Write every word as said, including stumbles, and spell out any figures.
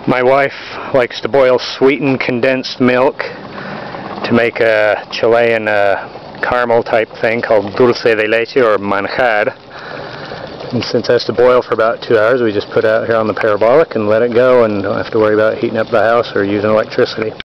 My wife likes to boil sweetened condensed milk to make a Chilean uh, caramel type thing called Dulce de Leche or manjar. And since it has to boil for about two hours, we just put it out here on the parabolic and let it go and don't have to worry about heating up the house or using electricity.